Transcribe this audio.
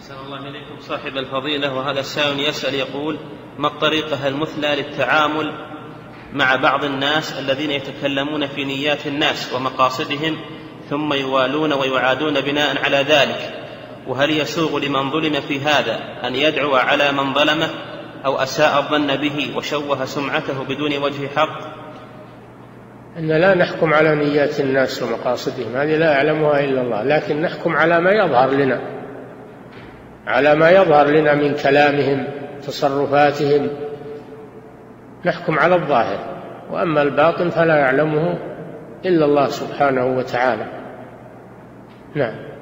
أحسن الله إليكم صاحب الفضيلة. وهذا السائل يسأل يقول: ما الطريقة المثلى للتعامل مع بعض الناس الذين يتكلمون في نيات الناس ومقاصدهم ثم يوالون ويعادون بناء على ذلك؟ وهل يسوغ لمن ظلم في هذا أن يدعو على من ظلمه أو أساء الظن به وشوه سمعته بدون وجه حق؟ أن لا نحكم على نيات الناس ومقاصدهم، هذه لا يعلمها إلا الله، لكن نحكم على ما يظهر لنا من كلامهم تصرفاتهم، نحكم على الظاهر، وأما الباطن فلا يعلمه إلا الله سبحانه وتعالى. نعم.